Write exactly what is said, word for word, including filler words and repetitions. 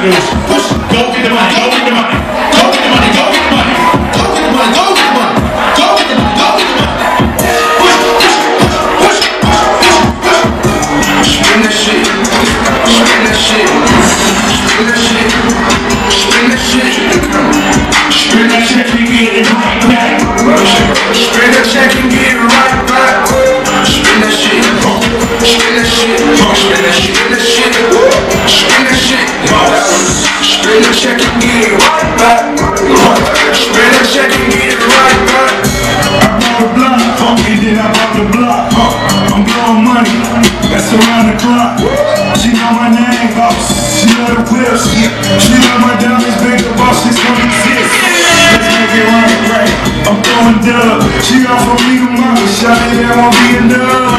is push, go get the money, go get the money, go get the money, go get the money, go get the money, go get the money, go get the money, go get the money. Push, push, push, push, push, push. Spin that shit, spin that shit, spin that shit, spin that shit, spin that shit and get it right back. Spin that shit and get it right back. Spin that shit, spin that shit, spin that shit, spin that shit, spin that shit. Spin that check and get it right back. Spin that check and get it right back. I bought the block, and then I bought the block. I'm blowing money, that's around the clock. She know my name, boss. She know the whips. She know my diamonds, big the boss, she's gonna exist. Let's make it right, right. I'm throwing dub. She offered me the money, shawty, that won't be enough.